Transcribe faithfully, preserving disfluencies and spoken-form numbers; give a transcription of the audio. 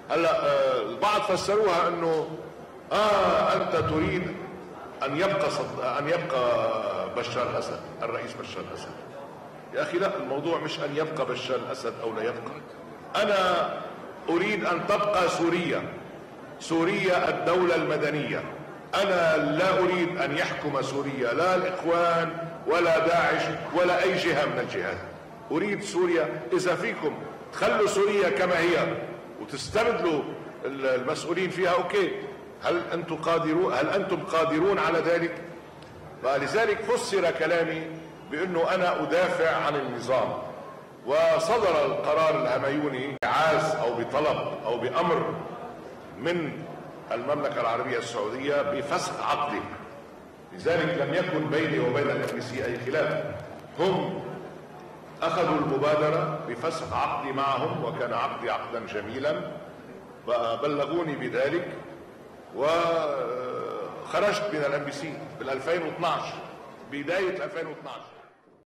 هلا البعض فسروها انه اه انت تريد ان يبقى صد... ان يبقى بشار الاسد، الرئيس بشار الاسد. يا اخي لا، الموضوع مش ان يبقى بشار الاسد او لا يبقى. انا اريد ان تبقى سوريا، سوريا الدولة المدنية. انا لا اريد ان يحكم سوريا لا الاخوان ولا داعش ولا اي جهة من الجهات. اريد سوريا، اذا فيكم تخلوا سوريا كما هي وتستبدلوا المسؤولين فيها اوكي. هل انتم قادرون هل انتم قادرون على ذلك؟ فلذلك فسر كلامي بانه انا ادافع عن النظام. وصدر القرار الهميوني بعاز او بطلب او بامر من المملكه العربيه السعوديه بفسخ عقدي. لذلك لم يكن بيني وبين الام بي سي اي خلاف. هم اخذوا المبادره بفسخ عقدي معهم، وكان عقدي عقدا جميلا، فبلغوني بذلك وخرجت من الام بي سي بال ألفين واثنعش، بدايه ألفين واثنعش.